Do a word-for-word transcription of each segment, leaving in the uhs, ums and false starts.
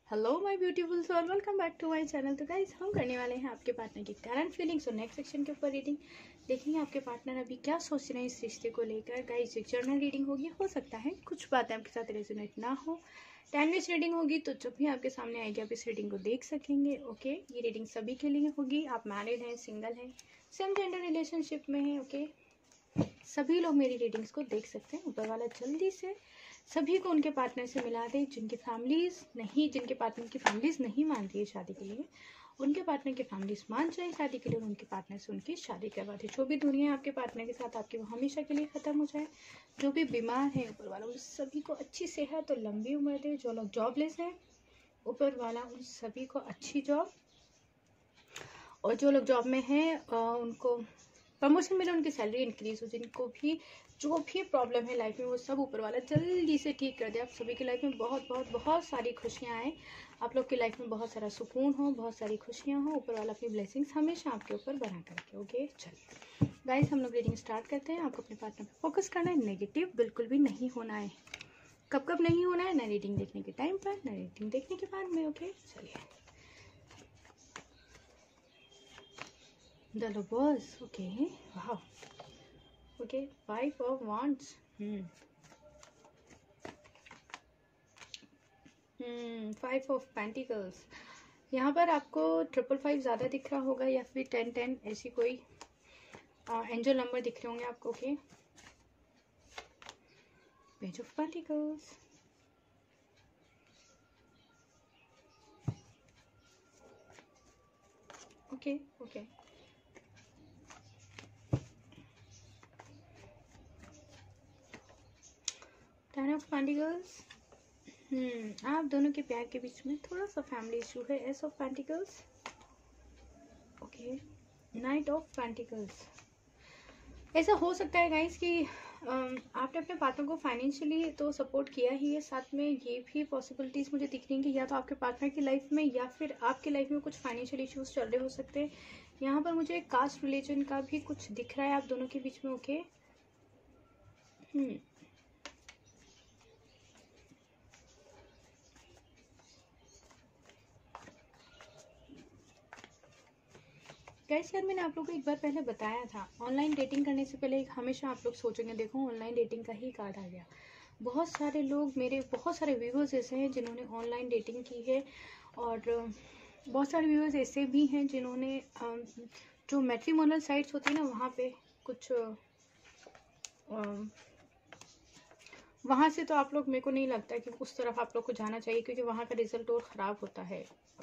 Hello my beautiful soul, welcome back to my channel. तो guys, हम करने वाले हैं आपके पार्टनर की करंट फीलिंग्स और नेक्स्ट सेक्शन के ऊपर रीडिंग। देखेंगे आपके पार्टनर अभी क्या सोच रहे हैं इस रिश्ते को लेकर। गाइस, एक जर्नल रीडिंग होगी, हो सकता है कुछ बातें आपके साथ रेजोनेट ना हो। टेन मिनट्स रीडिंग होगी, तो जब भी आपके सामने आएगी आप इस रीडिंग को देख सकेंगे। ओके, ये रीडिंग सभी के लिए होगी। आप मैरिड हैं, सिंगल हैं, सेम जेंडर रिलेशनशिप में हैं, ओके, सभी लोग मेरी रीडिंग्स को देख सकते हैं। ऊपर वाला जल्दी से सभी को उनके पार्टनर से मिला दे जिनकी फैमिलीज नहीं जिनके पार्टनर की फैमिलीज नहीं मान रही है शादी के लिए, उनके पार्टनर की फैमिलीज मान जाए शादी के लिए, उनके पार्टनर से उनकी शादी करवा दे। जो भी दुनिया आपके पार्टनर के साथ आपकी वो हमेशा के लिए ख़त्म हो जाए। जो भी बीमार है, ऊपर वाला उन सभी को अच्छी सेहत और लंबी उम्र दे। जो लोग जॉबलेस हैं, ऊपर वाला उन सभी को अच्छी जॉब, और जो लोग जॉब में हैं उनको प्रमोशन मिले, उनकी सैलरी इंक्रीज हो। जिनको भी जो भी प्रॉब्लम है लाइफ में, वो सब ऊपर वाला जल्दी से ठीक कर दे। आप सभी की लाइफ में बहुत बहुत बहुत सारी खुशियाँ आए, आप लोग की लाइफ में बहुत सारा सुकून हो, बहुत सारी खुशियाँ हो। ऊपर वाला अपनी ब्लेसिंग्स हमेशा आपके ऊपर बना करके। ओके, चलिए गाइस, हम लोग रीडिंग स्टार्ट करते हैं। आपको अपने पार्टनर पर फोकस करना है, नेगेटिव बिल्कुल भी नहीं होना है। कब कब नहीं होना है? ना रीडिंग देखने के टाइम पर, ना रीडिंग देखने के बाद में। ओके, चलिए। The lovers, okay, wow, okay, five of wands, hmm, hmm, five of pentacles। यहाँ पर आपको ट्रिपल फाइव ज़्यादा दिख रहा होगा, या फिर टेन टेन ऐसी कोई एंजल नंबर दिख रहे होंगे आपको। Okay, page of pentacles, okay okay, ten of pentacles. Hmm आप दोनों के प्यार के बीच में थोड़ा सा फैमिली इशू है। Ace of pentacles, okay, knight of pentacles. ऐसा हो सकता है गाइस कि आपने अपने पार्टनर को फाइनेंशियली तो सपोर्ट किया ही है, साथ में ये भी पॉसिबिलिटीज़ मुझे दिख रही हैं कि या तो आपके पार्टनर की लाइफ में या फिर आपकी लाइफ में कुछ फाइनेंशियल इश्यूज चल रहे हो सकते हैं। यहाँ पर मुझे कास्ट रिलीजन का भी कुछ दिख रहा है आप दोनों के बीच में। ओके, हम्म गाइस, यार मैंने आप लोगों को एक बार पहले बताया था, ऑनलाइन डेटिंग करने से पहले हमेशा आप लोग सोचेंगे। देखो, ऑनलाइन डेटिंग का ही कार्ड आ गया। बहुत सारे लोग, मेरे बहुत सारे व्यूवर्स ऐसे हैं जिन्होंने ऑनलाइन डेटिंग की है, और बहुत सारे व्यूवर्स ऐसे भी हैं जिन्होंने जो मैट्रिमोनियल साइट्स होती है ना, वहाँ पे कुछ वहाँ से तो आप लोग, मेरे को नहीं लगता कि उस तरफ आप लोग को जाना चाहिए, क्योंकि वहाँ का रिजल्ट और ख़राब होता है।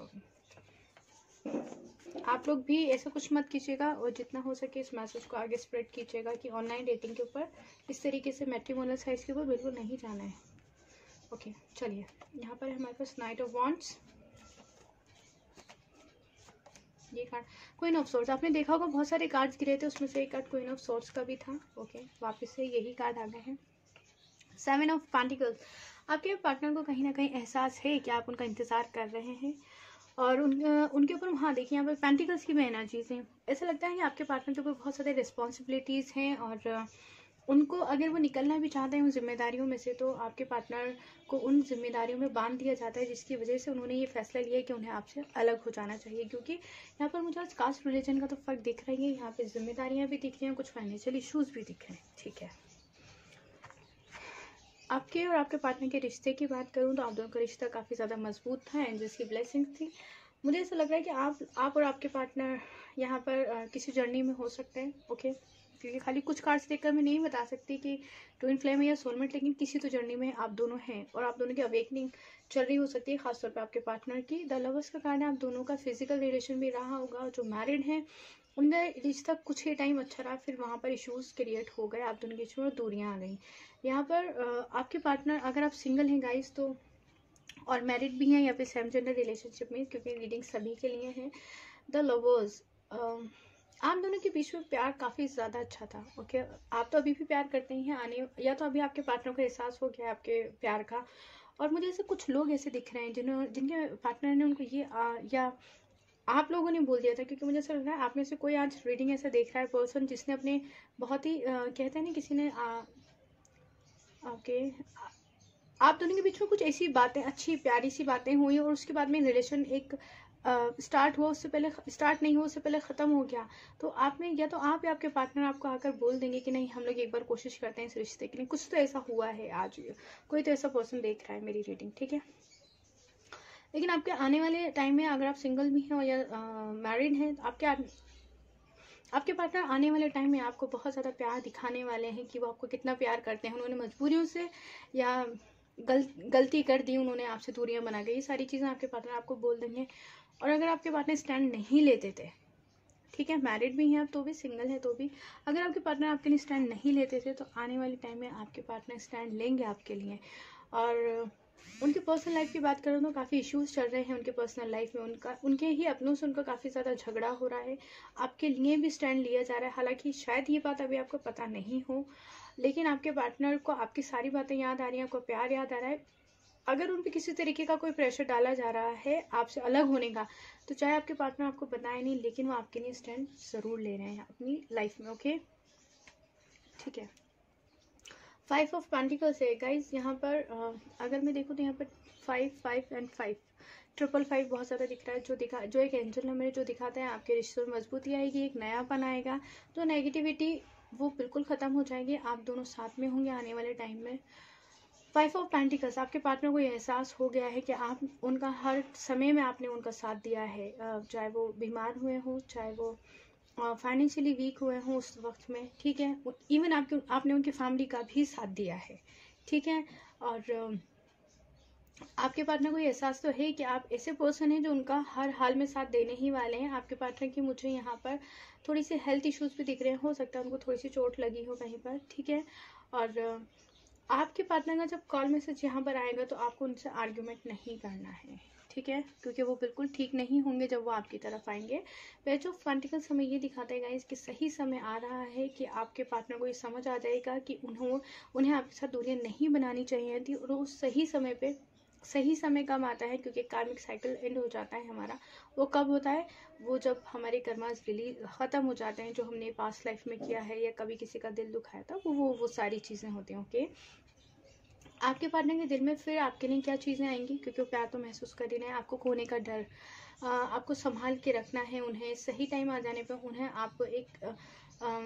आप लोग भी ऐसा कुछ मत कीजिएगा, और जितना हो सके इस मैसेज को आगे स्प्रेड कीजिएगा कि ऑनलाइन डेटिंग के ऊपर, इस तरीके से मैट्रिमोनियल साइट्स के ऊपर बिल्कुल नहीं जाना है। ओके, चलिए, यहाँ पर हमारे पास नाइट ऑफ वॉन्ड्स, ये कार्ड क्वीन ऑफ सोर्ड्स। आपने देखा होगा बहुत सारे कार्ड्स गिरे थे, उसमें से एक कार्ड क्वीन ऑफ सोर्ड्स का भी था। ओके, वापस से यही कार्ड आ गए हैं। Seven of pentacles. आपके पार्टनर को कहीं ना कहीं एहसास है कि आप उनका इंतज़ार कर रहे हैं, और उन उनके ऊपर, हाँ देखिए, यहाँ पर पेंटिकल्स की भी एनर्जीज हैं। ऐसा लगता है कि आपके पार्टनर के ऊपर बहुत सारे रिस्पॉन्सिबिलिटीज़ हैं, और उनको अगर वो निकलना भी चाहते हैं उन जिम्मेदारियों में से, तो आपके पार्टनर को उन जिम्मेदारियों में बांध दिया जाता है, जिसकी वजह से उन्होंने ये फैसला लिया कि उन्हें आपसे अलग हो जाना चाहिए। क्योंकि यहाँ पर मुझे आज कास्ट रिलीजन का तो फ़र्क दिख रही है, यहाँ पे जिम्मेदारियाँ भी दिख रही हैं, कुछ फाइनेंशियल इशूज़ भी दिख रहे हैं। ठीक है, आपके और आपके पार्टनर के रिश्ते की बात करूँ तो आप दोनों का रिश्ता काफ़ी ज़्यादा मजबूत था, एंड जिसकी ब्लेसिंग थी। मुझे ऐसा लग रहा है कि आप आप और आपके पार्टनर यहाँ पर आ, किसी जर्नी में हो सकते हैं। ओके, क्योंकि खाली कुछ कार्ड्स देखकर मैं नहीं बता सकती कि ट्विन फ्लेम है या सोलमेट, लेकिन किसी तो जर्नी में आप दोनों हैं, और आप दोनों की अवेकनिंग चल रही हो सकती है, खासतौर पर आपके पार्टनर की। द लवर्स का कार्ड है, आप दोनों का फिजिकल रिलेशन भी रहा होगा। जो मैरिड हैं उनका रिश्ता कुछ ही टाइम अच्छा रहा, फिर वहाँ पर इश्यूज़ क्रिएट हो गए, आप दोनों के बीच में दूरियाँ आ गई। यहाँ पर आपके पार्टनर, अगर आप सिंगल हैं गाइस तो, और मैरिड भी हैं या फिर सेम जेंडर रिलेशनशिप में, क्योंकि रीडिंग सभी के लिए है। द लवर्स, आप दोनों के बीच में प्यार काफ़ी ज़्यादा अच्छा था। ओके, आप तो अभी भी प्यार करते ही हैं, आने या तो अभी आपके पार्टनर को एहसास हो गया आपके प्यार का, और मुझे ऐसे कुछ लोग ऐसे दिख रहे हैं जिन्होंने जिनके पार्टनर ने उनको ये आ, या आप लोगों ने बोल दिया था, क्योंकि मुझे ऐसा लग रहा है आप में से कोई आज रीडिंग ऐसा देख रहा है पर्सन जिसने अपने बहुत ही आ, कहते हैं ना, किसी ने आ, ओके आप दोनों के बीच में कुछ ऐसी बातें, अच्छी प्यारी सी बातें हुई और उसके बाद में रिलेशन एक स्टार्ट हुआ, उससे पहले स्टार्ट नहीं हुआ, उससे पहले ख़त्म हो गया, तो आप में या तो आप या आपके पार्टनर आपको आकर बोल देंगे कि नहीं हम लोग एक बार कोशिश करते हैं इस रिश्ते के लिए। कुछ तो ऐसा हुआ है आज, कोई तो ऐसा पर्सन देख रहा है मेरी रीडिंग, ठीक है। लेकिन आपके आने वाले टाइम में अगर आप सिंगल भी हैं या मैरिड हैं, तो आपके आपके पार्टनर आने वाले टाइम में आपको बहुत ज़्यादा प्यार दिखाने वाले हैं कि वो आपको कितना प्यार करते हैं। उन्होंने मजबूरियों से या गल, गलती कर दी, उन्होंने आपसे दूरियां बना गई, ये सारी चीज़ें आपके पार्टनर आपको बोल देंगे। और अगर आपके पार्टनर स्टैंड नहीं लेते थे, ठीक है, मैरिड भी हैं आप तो भी, सिंगल है तो भी, अगर आपके पार्टनर आपके लिए स्टैंड नहीं लेते थे, तो आने वाले टाइम में आपके पार्टनर स्टैंड लेंगे आपके लिए। और उनकी पर्सनल लाइफ की बात करूँ तो काफ़ी इश्यूज चल रहे हैं उनके पर्सनल लाइफ में, उनका उनके ही अपनों से उनका काफ़ी ज़्यादा झगड़ा हो रहा है, आपके लिए भी स्टैंड लिया जा रहा है। हालांकि शायद ये बात अभी आपको पता नहीं हो, लेकिन आपके पार्टनर को आपकी सारी बातें याद आ रही हैं, आपको प्यार याद आ रहा है। अगर उन पर किसी तरीके का कोई प्रेशर डाला जा रहा है आपसे अलग होने का, तो चाहे आपके पार्टनर आपको बताए नहीं, लेकिन वो आपके लिए स्टैंड ज़रूर ले रहे हैं अपनी लाइफ में, ओके, ठीक है। फाइव ऑफ पेंटिकल्स है गाइज यहाँ पर। आ, अगर मैं देखूँ तो यहाँ पर five five and five, triple five बहुत ज़्यादा दिख रहा है, जो दिखा जो एक एंजल नंबर है, जो दिखाता है आपके रिश्तों में मजबूती आएगी, एक नयापन आएगा, जो नेगेटिविटी वो बिल्कुल ख़त्म हो जाएगी, आप दोनों साथ में होंगे आने वाले टाइम में। फाइव ऑफ पेंटिकल्स, आपके पार्टनर को ये एहसास हो गया है कि आप उनका हर समय में आपने उनका साथ दिया है, चाहे वो बीमार हुए हों, चाहे वो फाइनेंशियली वीक हुए हों उस वक्त में, ठीक है। इवन आपके आपने उनकी फैमिली का भी साथ दिया है, ठीक है। और आपके पार्टनर को ये एहसास तो है कि आप ऐसे पर्सन हैं जो उनका हर हाल में साथ देने ही वाले हैं। आपके पार्टनर की मुझे यहाँ पर थोड़ी सी हेल्थ इश्यूज भी दिख रहे हैं, हो सकता है उनको थोड़ी सी चोट लगी हो कहीं पर, ठीक है। और आपके पार्टनर का जब कॉल मैसेज यहाँ पर आएगा तो आपको उनसे आर्ग्यूमेंट नहीं करना है, ठीक है, क्योंकि वो बिल्कुल ठीक नहीं होंगे जब वो आपकी तरफ आएंगे। पेज ऑफ पेंटिकल्स हमें ये दिखाता है गाइस कि सही समय आ रहा है कि आपके पार्टनर को ये समझ आ जाएगा कि उन्हों उन्हें आपके साथ दूरियां नहीं बनानी चाहिए थी, और उस सही समय पे, सही समय कब आता है, क्योंकि कार्मिक साइकिल एंड हो जाता है हमारा, वो कब होता है, वो जब हमारे कर्मास रिलीज ख़त्म हो जाते हैं, जो हमने पास्ट लाइफ में किया है या कभी किसी का दिल दुखाया था, वो वो वो सारी चीज़ें होती हैं, ओके। आपके पार्टनर के दिल में फिर आपके लिए क्या चीज़ें आएंगी, क्योंकि वो प्यार तो महसूस कर ही रहे हैं, आपको खोने का डर, आ, आपको संभाल के रखना है उन्हें, सही टाइम आ जाने पर उन्हें आपको एक आ, आ,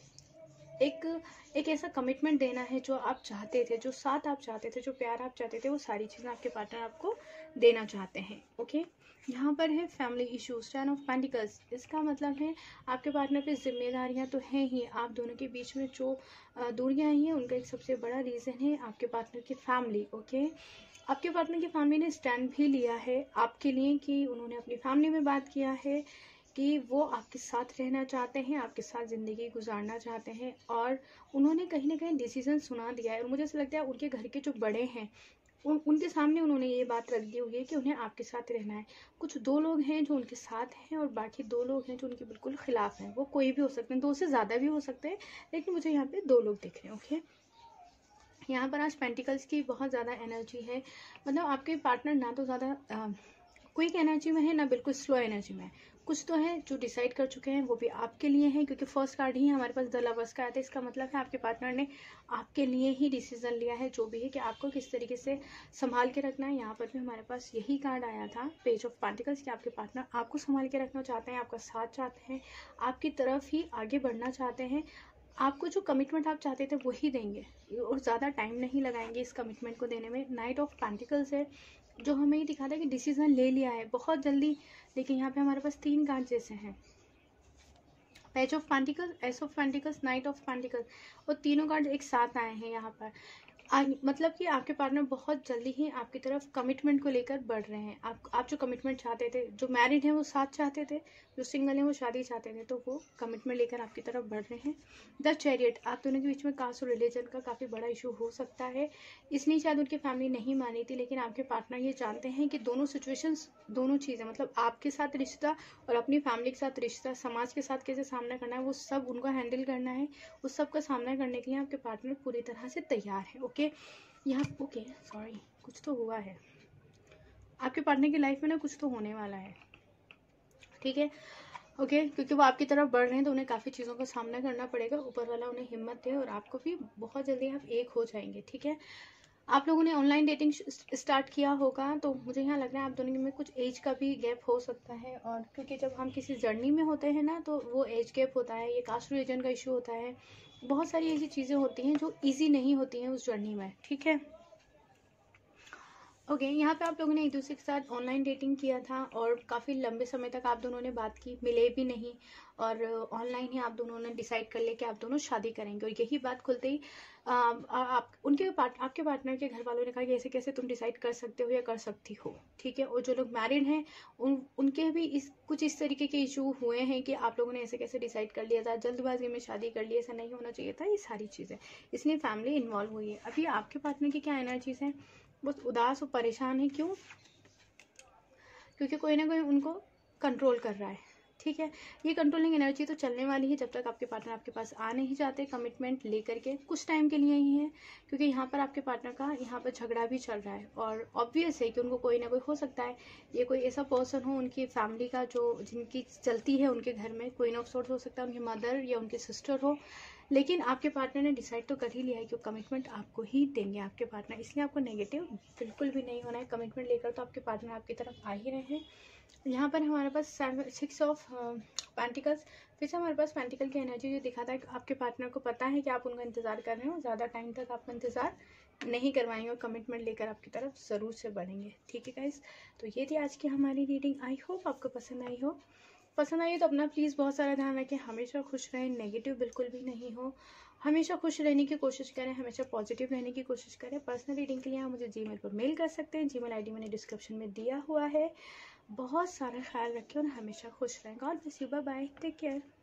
एक एक ऐसा कमिटमेंट देना है जो आप चाहते थे, जो साथ आप चाहते थे, जो प्यार आप चाहते थे, वो सारी चीज़ें आपके पार्टनर आपको देना चाहते हैं, ओके। यहाँ पर है family issues, ten of pentacles, इसका मतलब है आपके पार्टनर पे जिम्मेदारियाँ तो हैं ही, आप दोनों के बीच में जो दूरियाँ आई हैं उनका एक सबसे बड़ा रीज़न है आपके पार्टनर की फैमिली, ओके। आपके पार्टनर की फैमिली ने स्टैंड भी लिया है आपके लिए, कि उन्होंने अपनी फैमिली में बात किया है कि वो आपके साथ रहना चाहते हैं, आपके साथ ज़िंदगी गुजारना चाहते हैं, और उन्होंने कहीं ना कहीं डिसीजन सुना दिया है। और मुझे ऐसा लगता है उनके घर के जो बड़े हैं उन उनके सामने उन्होंने ये बात रख दी हुई है कि उन्हें आपके साथ रहना है। कुछ दो लोग हैं जो उनके साथ हैं और बाकी दो लोग हैं जो उनके बिल्कुल खिलाफ हैं, वो कोई भी हो सकते हैं, दो से ज़्यादा भी हो सकते हैं, लेकिन मुझे यहाँ पे दो लोग दिख रहे हैं, ओके। यहाँ पर आज पेंटिकल्स की बहुत ज़्यादा एनर्जी है, मतलब आपके पार्टनर ना तो ज़्यादा क्विक एनर्जी में है ना बिल्कुल स्लो एनर्जी में है, कुछ तो है जो डिसाइड कर चुके हैं, वो भी आपके लिए हैं, क्योंकि फर्स्ट कार्ड ही हमारे पास द लवर्स का आया था। इसका मतलब है आपके पार्टनर ने आपके लिए ही डिसीजन लिया है, जो भी है, कि आपको किस तरीके से संभाल के रखना है। यहाँ पर भी हमारे पास यही कार्ड आया था, पेज ऑफ पेंटिकल्स, कि आपके पार्टनर आपको संभाल के रखना चाहते हैं, आपका साथ चाहते हैं, आपकी तरफ ही आगे बढ़ना चाहते हैं, आपको जो कमिटमेंट आप चाहते थे वही देंगे, और ज़्यादा टाइम नहीं लगाएंगे इस कमिटमेंट को देने में। नाइट ऑफ पेंटिकल्स है जो हमें ये दिखाता है कि डिसीजन ले लिया है बहुत जल्दी, लेकिन यहाँ पे हमारे पास तीन कार्ड जैसे हैं, page of pentacles, ace of pentacles, knight of pentacles, और तीनों कार्ड एक साथ आए हैं यहाँ पर। आ, मतलब कि आपके पार्टनर बहुत जल्दी ही आपकी तरफ कमिटमेंट को लेकर बढ़ रहे हैं। आप आप जो कमिटमेंट चाहते थे, जो मैरिड हैं वो साथ चाहते थे, जो सिंगल हैं वो शादी चाहते थे, तो वो कमिटमेंट लेकर आपकी तरफ बढ़ रहे हैं। द चैरियट, आप दोनों के बीच में कास्ट और रिलीजन का काफ़ी बड़ा इशू हो सकता है, इसलिए शायद उनकी फैमिली नहीं मानी थी, लेकिन आपके पार्टनर ये जानते हैं कि दोनों सिचुएशंस, दोनों चीज़ें, मतलब आपके साथ रिश्ता और अपनी फैमिली के साथ रिश्ता, समाज के साथ कैसे सामना करना है, वो सब उनको हैंडल करना है, उस सब का सामना करने के लिए आपके पार्टनर पूरी तरह से तैयार है, ओके। यहाँ ओके सॉरी कुछ तो हुआ है आपके पार्टनर की लाइफ में ना, कुछ तो होने वाला है, ठीक है, ओके okay, क्योंकि वो आपकी तरफ बढ़ रहे हैं तो उन्हें काफ़ी चीज़ों का सामना करना पड़ेगा। ऊपर वाला उन्हें हिम्मत दे और आपको भी बहुत जल्दी आप एक हो जाएंगे, ठीक है। आप लोगों ने ऑनलाइन डेटिंग स्टार्ट किया होगा, तो मुझे यहाँ लग रहा है आप दोनों में कुछ एज का भी गैप हो सकता है। और क्योंकि जब हम किसी जर्नी में होते हैं ना, तो वो एज गैप होता है, ये कास्ट रिलीजन का इशू होता है, बहुत सारी ऐसी चीज़ें होती हैं जो ईजी नहीं होती हैं उस जर्नी में, ठीक है। ओके okay, यहाँ पे आप लोगों ने एक दूसरे के साथ ऑनलाइन डेटिंग किया था और काफ़ी लंबे समय तक आप दोनों ने बात की, मिले भी नहीं, और ऑनलाइन ही आप दोनों ने डिसाइड कर लिया कि आप दोनों शादी करेंगे। और यही बात खुलते ही आ, आप उनके पार्ट आपके पार्टनर के घर वालों ने कहा कि ऐसे कैसे तुम डिसाइड कर सकते हो या कर सकती हो, ठीक है। और जो लोग मैरिड हैं उन उनके भी इस कुछ इस तरीके के इशू हुए हैं कि आप लोगों ने ऐसे कैसे डिसाइड कर लिया था, जल्दबाजी में शादी कर ली, ऐसा नहीं होना चाहिए था, ये सारी चीज़ें, इसलिए फैमिली इन्वॉल्व हुई है। अभी आपके पार्टनर की क्या एनर्जीज हैं, बहुत उदास और परेशान है। क्यों? क्योंकि कोई ना कोई उनको कंट्रोल कर रहा है, ठीक है। ये कंट्रोलिंग एनर्जी तो चलने वाली है जब तक आपके पार्टनर आपके पास आ नहीं जाते कमिटमेंट लेकर के, कुछ टाइम के लिए ही है। क्योंकि यहाँ पर आपके पार्टनर का यहाँ पर झगड़ा भी चल रहा है, और ऑब्वियस है कि उनको कोई ना कोई हो सकता है, ये कोई ऐसा पर्सन हो उनकी फैमिली का जो जिनकी चलती है उनके घर में, कोई ऑफ सोर्स हो सकता है, उनकी मदर या उनके सिस्टर हो। लेकिन आपके पार्टनर ने डिसाइड तो कर ही लिया है कि वो कमिटमेंट आपको ही देंगे आपके पार्टनर, इसलिए आपको नेगेटिव बिल्कुल भी नहीं होना है। कमिटमेंट लेकर तो आपके पार्टनर आपकी तरफ आ ही रहे हैं। यहाँ पर हमारे पास सिक्स ऑफ पेंटिकल्स, फिर से हमारे पास पेंटिकल की एनर्जी जो दिखाता है कि आपके पार्टनर को पता है कि आप उनका इंतजार कर रहे हो, ज़्यादा टाइम तक आपका इंतजार नहीं करवाएंगे और कमिटमेंट लेकर आपकी तरफ ज़रूर से बढ़ेंगे, ठीक है गाइस। तो ये थी आज की हमारी रीडिंग, आई होप आपको पसंद आई हो। पसंद आई तो अपना प्लीज़ बहुत सारा ध्यान रखें, हमेशा खुश रहें, नेगेटिव बिल्कुल भी नहीं हो, हमेशा खुश रहने की कोशिश करें, हमेशा पॉजिटिव रहने की कोशिश करें। पर्सनल रीडिंग के लिए आप मुझे जीमेल पर मेल कर सकते हैं, जीमेल आईडी मैंने डिस्क्रिप्शन में दिया हुआ है। बहुत सारा ख्याल रखें और हमेशा खुश रहें। God bless you, bye bye, take care.